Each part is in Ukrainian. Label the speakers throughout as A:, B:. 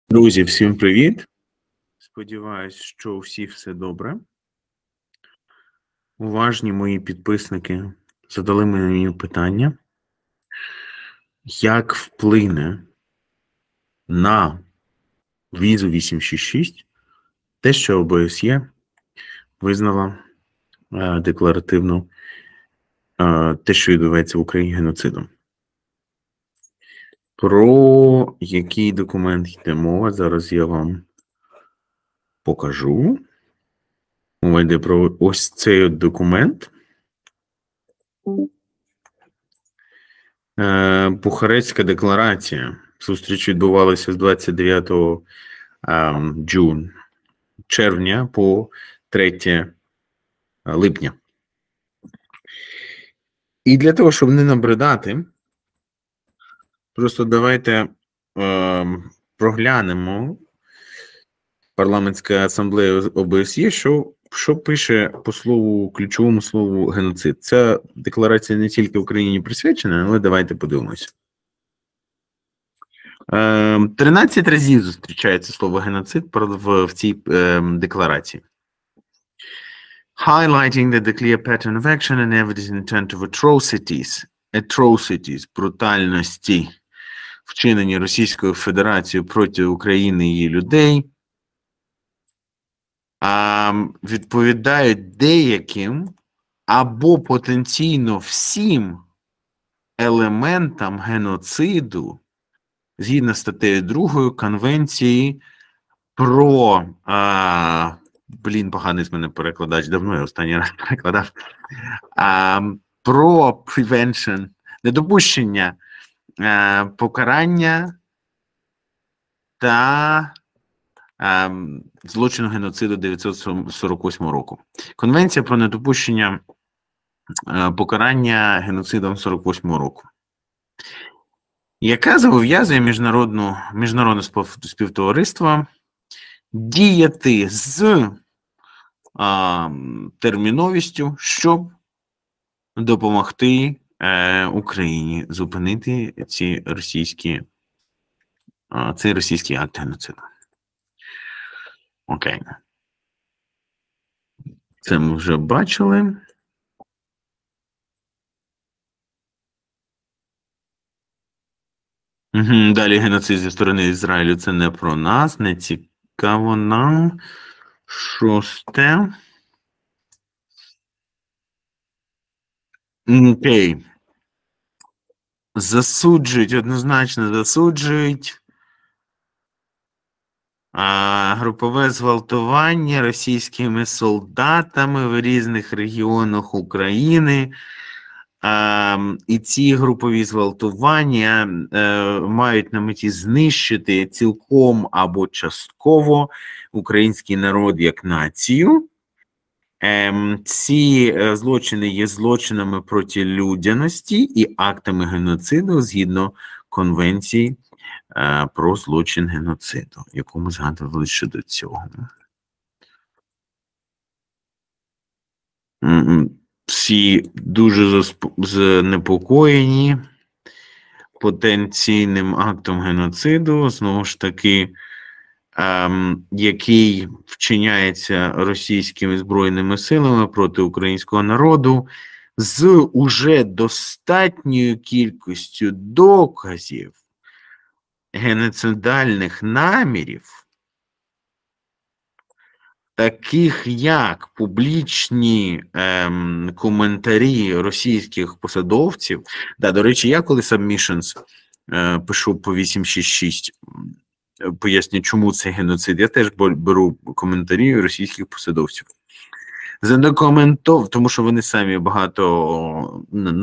A: Друзі, всім привіт! Сподіваюсь, що у всіх все добре. Уважні мої підписники задали мені питання, як вплине на візу 866 те, що ОБСЄ визнала декларативно те, що відбувається в Україні геноцидом. Про який документ йде мова, зараз я вам покажу. Мова йде про ось цей документ. Бухарестська декларація. Зустріч відбувалася з 29 червня по 3 липня. І для того, щоб не набридати, просто давайте проглянемо парламентська асамблея ОБСЄ, що пише по слову, ключовому слову геноцид. Ця декларація не тільки Україні присвячена, але давайте подивимося. 13 разів зустрічається слово геноцид в цій декларації. Highlighting that the clear pattern of action and evidence intent of atrocities, брутальності, вчинені Російською Федерацією проти України і її людей, відповідають деяким або потенційно всім елементам геноциду згідно з статтею 2 Конвенції про поганий з мене перекладач, давно я останній раз перекладав, про prevention, недопущення покарання та злочину геноциду 1948 року. Конвенція про недопущення покарання геноцидом 48 року, яка зобов'язує міжнародне співтовариство діяти з терміновістю, щоб допомогти Україні зупинити цей російський акт геноциду. Окей. Це ми вже бачили. Далі геноцид зі сторони Ізраїлю. Це не про нас, не цікаво нам. 6. Окей. Однозначно засуджують групове зґвалтування російськими солдатами в різних регіонах України. І ці групові зґвалтування мають на меті знищити цілком або частково український народ як націю. Ці злочини є злочинами проти людяності і актами геноциду згідно Конвенції про злочин геноциду, яку ми згадували ще до цього. Всі дуже занепокоєні потенційним актом геноциду, знову ж таки, який вчиняється російськими збройними силами проти українського народу з уже достатньою кількістю доказів геноцидальних намірів, таких як публічні коментарі російських посадовців. До речі, я коли Submissions пишу по 866, поясню, чому це геноцид, я теж беру коментарі російських посадовців. Задокументовано, тому що вони самі багато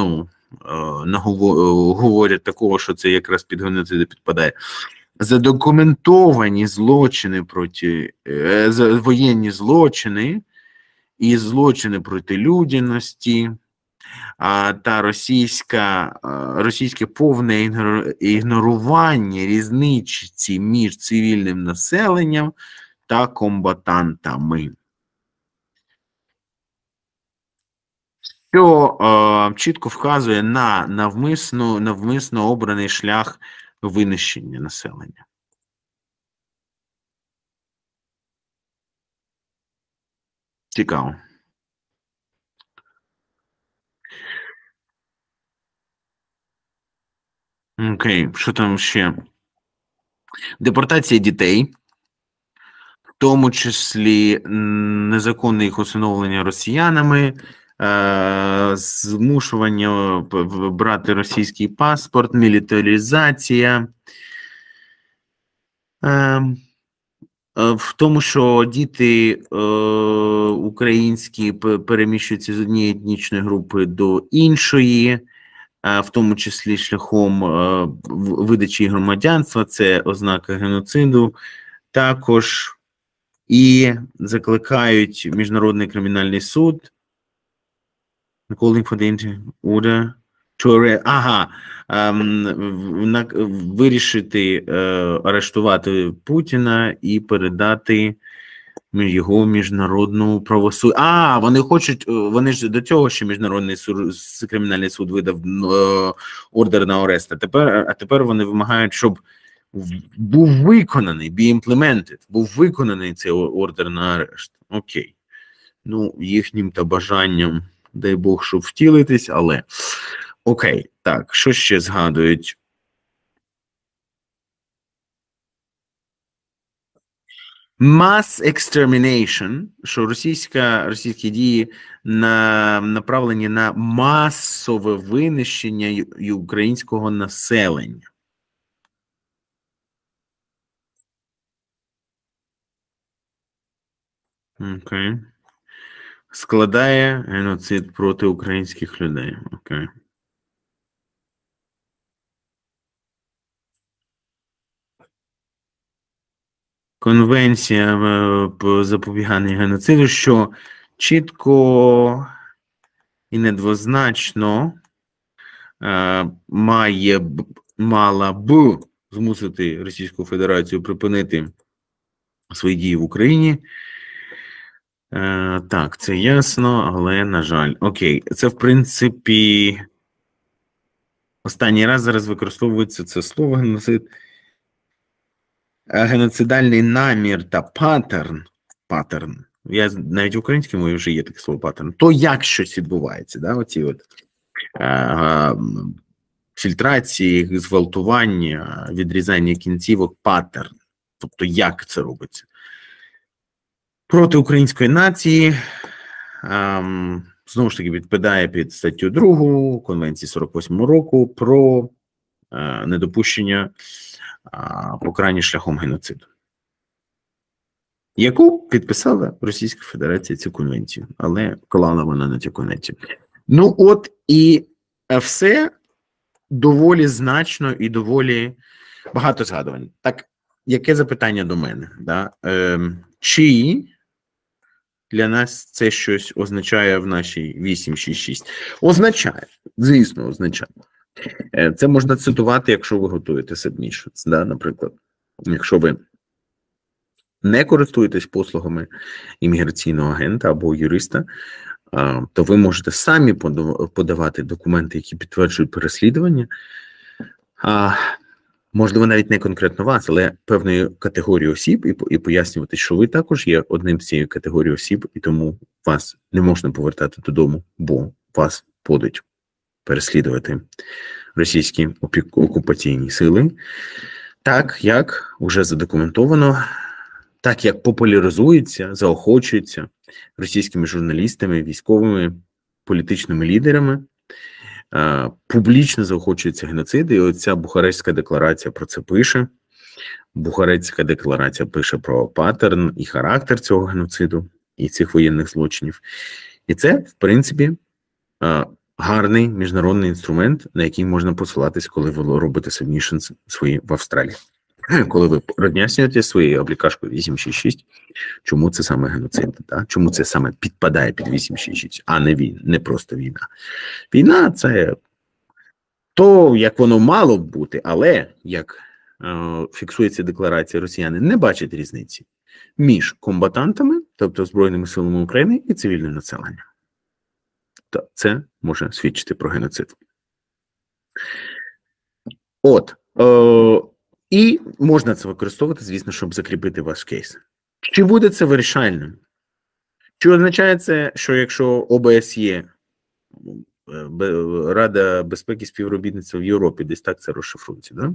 A: говорять такого, що це якраз під геноциди підпадає. Задокументовані злочини воєнні злочини і злочини проти людяності та російське повне ігнорування різниці між цивільним населенням та комбатантами. Що чітко вказує на навмисно обраний шлях винищення населення. Цікаво. Окей, що там ще? Депортація дітей, в тому числі незаконне їх усиновлення росіянами, змушування брати російський паспорт, мілітаризація. В тому, що діти українські переміщуються з однієї етнічної групи до іншої, в тому числі шляхом видачі громадянства, це ознака геноциду, також і закликають Міжнародний кримінальний суд вирішити арештувати Путіна і передати його міжнародному правосуддю. Вони хочуть, вони ж до цього ще Міжнародний кримінальний суд видав ордер на арест, а тепер вони вимагають, щоб був виконаний, був виконаний цей ордер на арешт. Окей. Ну, їхнім та бажанням, дай Бог, щоб втілитись, але окей. Так, що ще згадують? Mass extermination, що російські дії направлені на масове винищення українського населення. Окей. Складає геноцид проти українських людей. Окей. Конвенція по запобіганню геноциду, що чітко і недвозначно мала б змусити Російську Федерацію припинити свої дії в Україні. Так, це ясно, але, на жаль. Окей, це, в принципі, останній раз зараз використовується це слово геноцид. Геноцидальний намір та паттерн. Я навіть в українській мові вже є таке слово паттерн. То як щось відбувається, да? Оці от фільтрації, зґвалтування, відрізання кінцівок, паттерн. Тобто як це робиться? Проти української нації, знову ж таки, підпадає під статтю 2 Конвенції 48 року про недопущення покарання шляхом геноциду, яку підписала Російська Федерація цю конвенцію, але клала вона на цю конвенцію. Ну от і все доволі значно і доволі багато згадувань. Так, яке запитання до мене? Да? Чи для нас це щось означає в нашій 866? Означає, звісно, означає. Це можна цитувати, якщо ви готуєте submissions, да, наприклад. Якщо ви не користуєтесь послугами імміграційного агента або юриста, то ви можете самі подавати документи, які підтверджують переслідування. Можливо, навіть не конкретно вас, але певної категорії осіб, і пояснювати, що ви також є одним з цієї категорії осіб, і тому вас не можна повертати додому, бо вас будуть переслідувати російські окупаційні сили. Так, як вже задокументовано, так, як популяризується, заохочується російськими журналістами, військовими, політичними лідерами, публічно заохочується геноцид, і оця Бухарестська декларація про це пише. Бухарестська декларація пише про паттерн і характер цього геноциду і цих воєнних злочинів. І це, в принципі, гарний міжнародний інструмент, на який можна посилатись, коли ви робите submissions свої в Австралії. Коли ви роз'яснюєте своєю облікашкою 866, чому це саме геноцид, да? Чому це саме підпадає під 866, а не просто війна. Війна – це то, як воно мало б бути, але, як фіксується декларація, росіяни не бачать різниці між комбатантами, тобто Збройними силами України, і цивільним населенням. То це може свідчити про геноцид. І можна це використовувати, звісно, щоб закріпити ваш кейс. Чи буде це вирішальним? Чи означає це, що якщо ОБСЄ, Рада безпеки і співробітництва в Європі, десь так це розшифрується, да?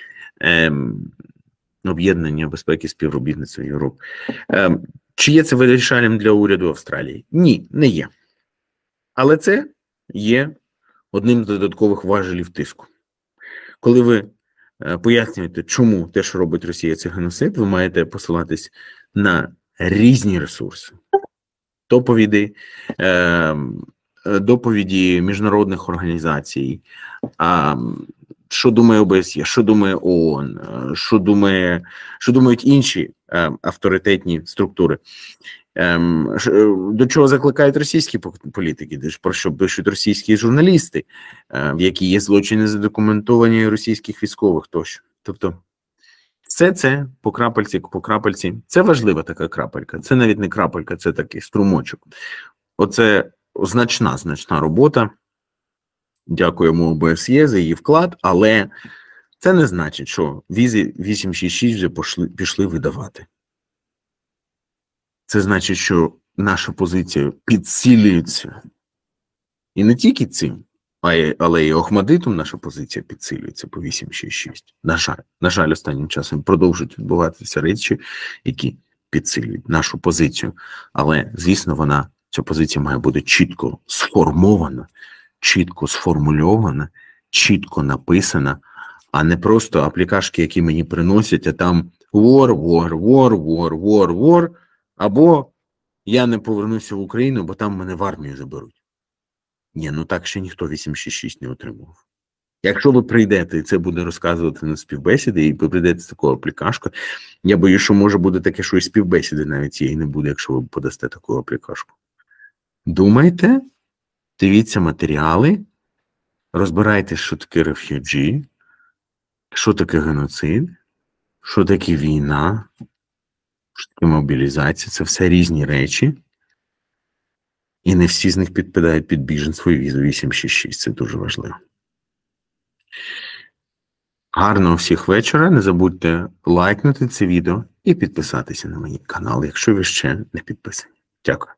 A: Об'єднання безпеки і співробітництва в Європі. Чи є це вирішальним для уряду Австралії? Ні, не є. Але це є одним з додаткових важелів тиску. Коли ви пояснюєте, чому те, що робить Росія, це геноцид, ви маєте посилатись на різні ресурси. Доповіді міжнародних організацій, що думає ОБСЄ, що думає ООН, що думають інші авторитетні структури. До чого закликають російські політики, про що пишуть російські журналісти, в які є злочини задокументовані російських військових тощо. Тобто все це по крапельці. Це важлива така крапелька. Це навіть не крапелька, це такий струмочок. Оце значна робота. Дякуємо ОБСЄ за її вклад, але це не значить, що візи 866 вже пішли видавати. Це значить, що наша позиція підсилюється. І не тільки цим, але й Охмадитом наша позиція підсилюється по 866. На жаль, останнім часом продовжують відбуватися речі, які підсилюють нашу позицію. Але, звісно, ця позиція має бути чітко сформована, чітко сформульована, чітко написана, а не просто аплікашки, які мені приносять, а там war, або я не повернуся в Україну, бо там мене в армію заберуть. Ні, ну так ще ніхто 866 не отримував. Якщо ви прийдете, і це буде розказувати на співбесіди, і ви прийдете з такою аплікашкою, я боюсь, що може буде таке, що і співбесіди навіть цієї не буде, якщо ви подасте таку аплікашку. Думайте, дивіться матеріали, розбирайтесь, що таке реф'юджі, що таке геноцид, що таке війна, що таке мобілізація. Це все різні речі. І не всі з них підпадають під біженство і візу 866. Це дуже важливо. Гарного всіх вечора. Не забудьте лайкнути це відео і підписатися на мій канал, якщо ви ще не підписані. Дякую.